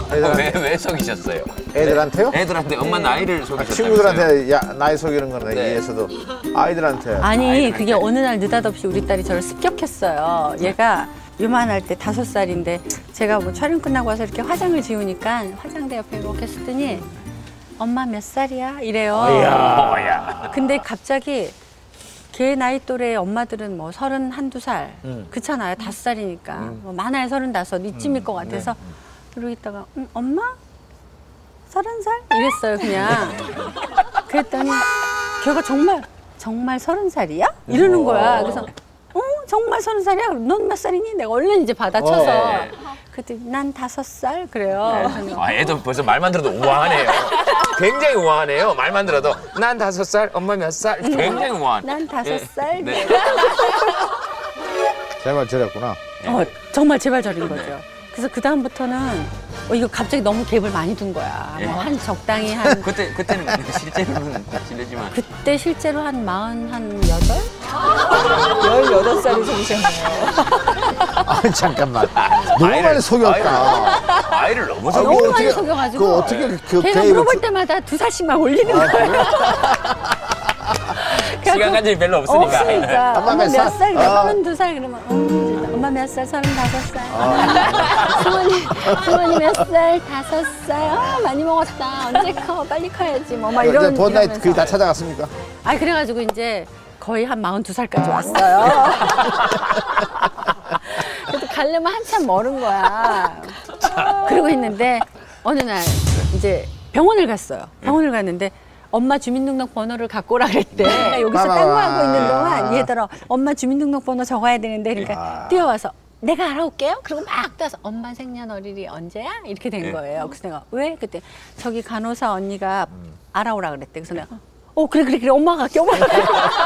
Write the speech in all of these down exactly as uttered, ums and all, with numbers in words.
왜, 왜 속이셨어요? 애들한테요? 애들한테 엄마 나이를 속이셨다면서요? 친구들한테 야, 나이 속이는 건 네. 이해해서도 아이들한테. 아니 아이들한테. 그게 어느 날 느닷없이 우리 딸이 저를 습격했어요. 얘가 요만할 때 다섯 살인데 제가 뭐 촬영 끝나고 와서 이렇게 화장을 지우니까 화장대 옆에 이렇게 쓰더니 엄마 몇 살이야? 이래요. 뭐야. 근데 갑자기 걔 나이 또래 엄마들은 뭐 서른 한두 살 음. 그렇잖아요. 다섯 살이니까 뭐 많아야 서른다섯 이쯤일 것 같아서 그러고 있다가 음, 엄마? 서른 살? 이랬어요 그냥. 그랬더니 걔가 정말 정말 서른 살이야? 이러는 거야. 그래서 어? 정말 서른 살이야? 넌 몇 살이니? 내가 얼른 이제 받아쳐서 네. 그랬더니 난 다섯 살 그래요. 아, 애도 벌써 말만 들어도 우아하네요. 굉장히 우아하네요. 말만 들어도 난 다섯 살, 엄마 몇 살. 굉장히 우아한. 난 다섯 예. 살. 네. 제발 저랬구나. 어, 정말 제발 저린 거죠. 그래서 그 다음부터는 어, 이거 갑자기 너무 갭을 많이 둔 거야. 예. 뭐 한 적당히 한 그때 그때는 실제로는 실례지만 그때 실제로 한 마흔 한 여덟? 열여덟 살이 속이셨네요. 아 잠깐만. 너무 많이 속였다. 아이를, 아이를 너무 아, 속여. 너무 그거 많이 어떻게- 속여가지고 그거 어떻게 그 걔가 개입을 물어볼 주- 때마다 두 살씩만 올리는 아, 거야. 그래요? 시간 간절히 별로 없으니까. 없으니까 엄마 엄마 몇 몇 살? 살? 아. 서른두 살 그러면 음, 엄마 몇 살? 서른다섯 살. 승원이 승원이 몇 살? 다섯 살. 아, 많이 먹었다. 언제 커? 빨리 커야지. 뭐 막 이런. 본 나이 이러면서. 그게 다 찾아갔습니까? 아 그래가지고 이제 거의 한 마흔두 살까지 왔어요. 그래도 가려면 한참 멀은 거야. 그러고 있는데 어느 날 이제 병원을 갔어요. 병원을 갔는데 엄마 주민등록번호를 갖고 오라 그랬대. 여기서 딴거하고 있는 동안 얘들아 엄마 주민등록번호 적어야 되는데 그러니까 뛰어와서 내가 알아올게요. 그리고 막 떠서 엄마 생년월일이 언제야? 이렇게 된 거예요. 그래서 내가 왜? 그때 저기 간호사 언니가 알아오라 그랬대. 그래서 내가 어 그래 그래 그래 엄마가 갈게 엄마가 갈게.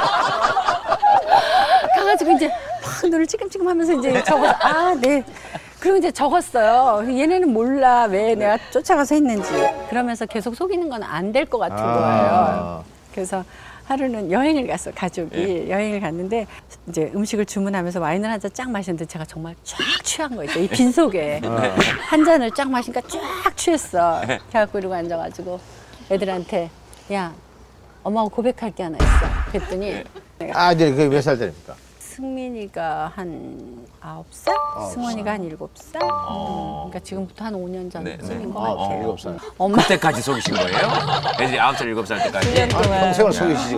가가지고 이제 막 눈을 찌끔찌끔하면서 이제 적어서 아 네. 그리고 이제 적었어요. 얘네는 몰라 왜 내가 쫓아가서 했는지. 그러면서 계속 속이는 건 안 될 것 같은 아. 거예요. 그래서 하루는 여행을 갔어 가족이 여행을 갔는데 이제 음식을 주문하면서 와인을 한 잔 쫙 마셨는데 제가 정말 쫙 취한 거 있죠. 이 빈속에 한 잔을 쫙 마시니까 쫙 취했어. 그래갖고 이러고 앉아가지고 애들한테 야 엄마하고 고백할 게 하나 있어. 그랬더니 내가 아 이제 그게 몇 살 때입니까? 승민이가 한 아홉 살, 승원이가 한 일곱 살. 음, 그러니까 지금부터 한 오 년 전쯤인 네, 네. 것 아, 같아요. 일곱 살. 엄마 그때까지 속이신 거예요? 애들이 아홉 살, 일곱 살 때까지? 아, 평생을 속이시지.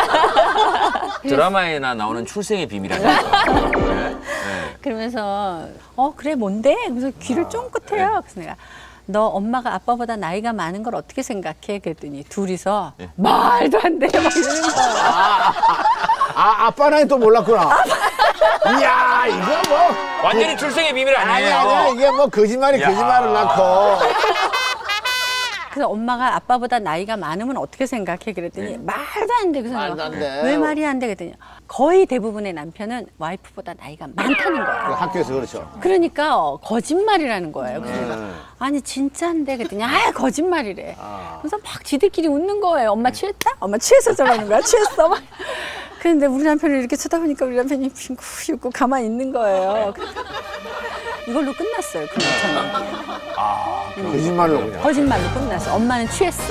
드라마에나 나오는 출생의 비밀이라는 거. 네. 네. 그러면서 어 그래 뭔데? 그래서 귀를 쫑긋해요. 그래서 내가 너 엄마가 아빠보다 나이가 많은 걸 어떻게 생각해? 그랬더니 둘이서 말도 안 돼. 막 이러는 거야. 아 아빠 나이 또 몰랐구나. 이야 이거 뭐 완전히 출생의 비밀 아니 아니에요? 아니 이게 뭐 거짓말이 야. 거짓말을 낳고. 그래서 엄마가 아빠보다 나이가 많으면 어떻게 생각해? 그랬더니 말도 안 돼. 그래서 말도 내가 안 돼. 왜 말이 안 돼? 그랬더니 거의 대부분의 남편은 와이프보다 나이가 많다는 거야. 학교에서 그렇죠. 그러니까 어, 거짓말이라는 거예요. 그래서 내가 네. 아니 진짜인데 그랬더니 아 거짓말이래. 아. 그래서 막 지들끼리 웃는 거예요. 엄마 취했다? 엄마 취해서 저러는 거야. 취했어? 막. 그런데 우리 남편을 이렇게 쳐다보니까 우리 남편이 빙긋 웃고 가만히 있는 거예요. 이걸로 끝났어요. 그 저는. 거짓말로 그냥. 거짓말로 끝났어. 엄마는 취했어.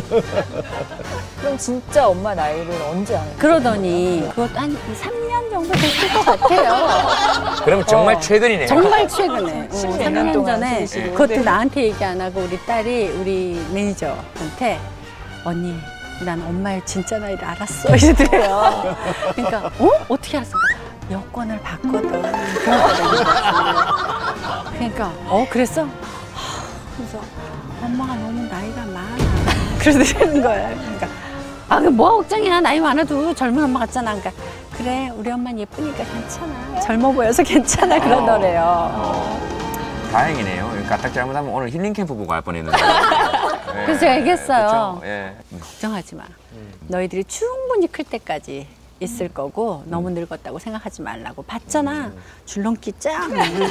그럼 진짜 엄마 나이를 언제 아는 거예요? 그러더니 그것도 한 삼 년 정도 됐을 것 같아요. 그럼 정말 최근이네요. 정말 최근에. 십 삼 년 년 동안 전에 속이시고. 그것도 네. 나한테 얘기 안 하고 우리 딸이 우리 매니저한테 언니 난 엄마의 진짜 나이를 알았어 이러더래요. 그러니까 어? 어떻게 알았어? 여권을 봤거든. 그러거든요. 그러니까 어 그랬어? 하, 그래서 엄마가 너무 나이가 많아. 그러더라는 거야. 그러니까 아, 그 뭐가 걱정이야. 나이 많아도 젊은 엄마 같잖아. 그러니까 그래 우리 엄마는 예쁘니까 괜찮아. 젊어 보여서 괜찮아 그러더래요. 다행이네요. 까딱 잘못하면 오늘 힐링 캠프 보고 갈 뻔했는데. 네. 그래서 제가 얘기했어요. 그렇죠. 예. 걱정하지 마. 너희들이 충분히 클 때까지 있을 거고 너무 늙었다고 생각하지 말라고. 봤잖아. 줄넘기 짱,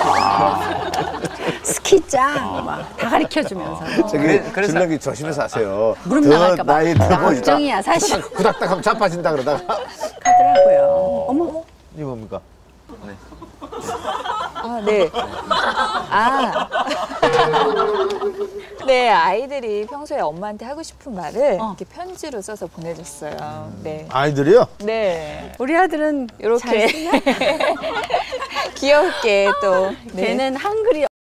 스키 짱, 막 다 가르쳐주면서. 저기 그래- 그래서- 줄넘기 조심해서 하세요. 무릎 더 나갈까 봐. 나이 들어 보이다. 걱정이야 사실. 후닥닥 하면 자빠진다 그러다가. 하더라고요. 어머. 이게 뭡니까? 아, 네. 아. 네, 아이들이 평소에 엄마한테 하고 싶은 말을 어. 이렇게 편지로 써서 보내줬어요. 네. 아이들이요? 네. 우리 아들은 잘 이렇게 쓰나? 귀엽게 또. 네. 걔는 한글이